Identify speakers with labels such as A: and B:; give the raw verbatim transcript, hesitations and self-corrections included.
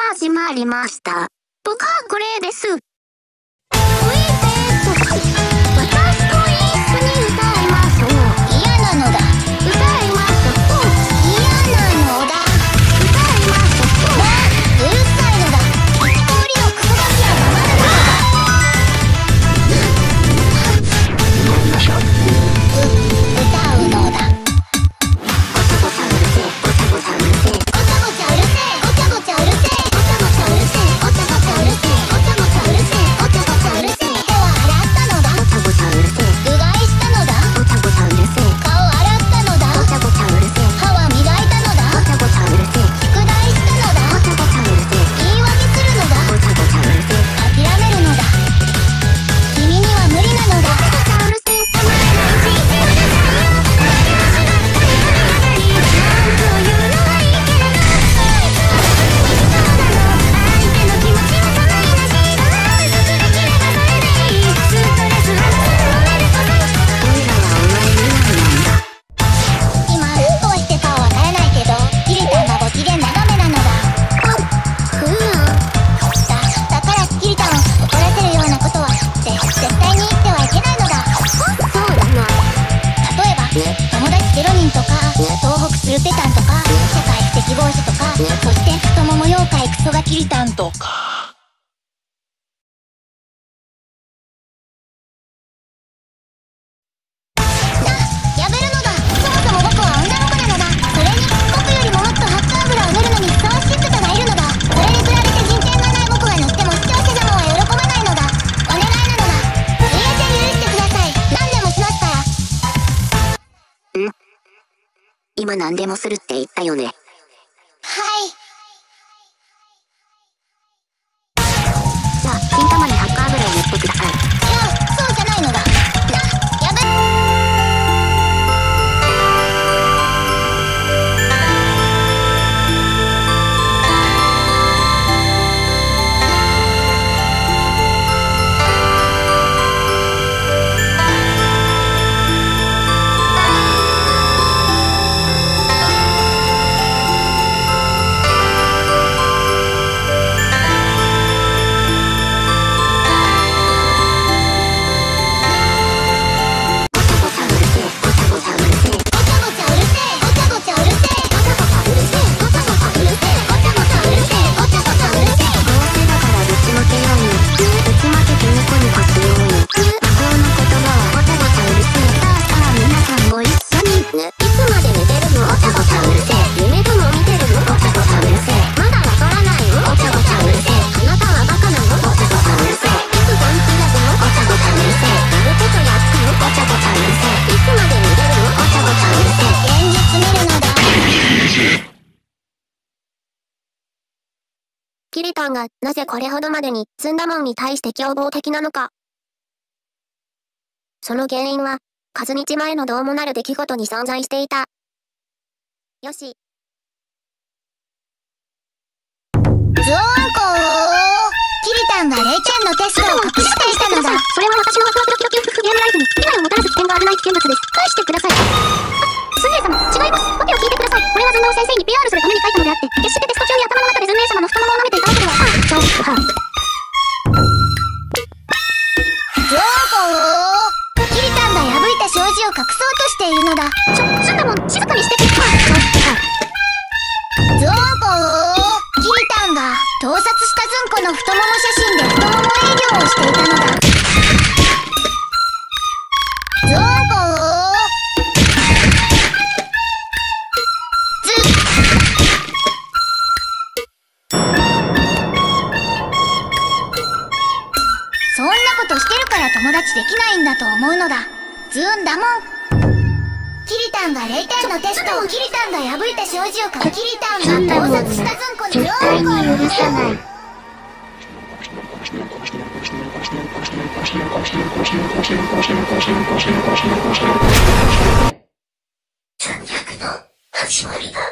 A: 始まりました。僕はこれです。
B: キリタンとか。な、やめるのだ。そもそも僕は女の子なのだ。それに僕よりももっとハッカ油を塗るのにふさわしい方がいるのだ。それに比べて人権がない僕が塗っても視聴者様は喜ばないのだ。お願いなのだ。イエテン許してください。何でもしますから。ん？
A: 今何でもするって言ったよね。はい。金玉にハッカー油を塗ってください。い
B: や、そうじゃないのだ。な、やべ。
A: キリタンがなぜこれほどまでにツンダモンに対して凶暴的なのか。その原因は、数日前のどうもなる出来事に存在していた。よし。
B: ズオンコー。キリタンがレイケンのテストを隠していたのだ。
A: それは私のワクワクドキドキオフゲームライフに被害をもたらす危険が危ない危険物です。返してください。あ、スンレイ様、違います。オペを聞いてください。これはズンダオ先生に ピーアール するために書いたのであって、決してテスト中に頭の中でズンレイ様の太ももを舐めていたわけでは。はあ、ちょっと、はあ。
B: ズオンコー。キリタンが破いた障子を隠そうとしているのだ。
A: ちょ、ツンダモン、静かにしてくれ。はあ、ちょっと、はあ。
B: ズオンコー。キリタンが盗撮したズンコの太もも写真で太もも営業をしていたのだ。ズオンコー。そんなことしてるから友達できないんだと思うのだ。ズーンだもん。キリタンがれいてんのテストをキリタンが破いた障子をかキリタンが盗撮したズンコにズーンコを許さない。
A: 最悪の始まりだ。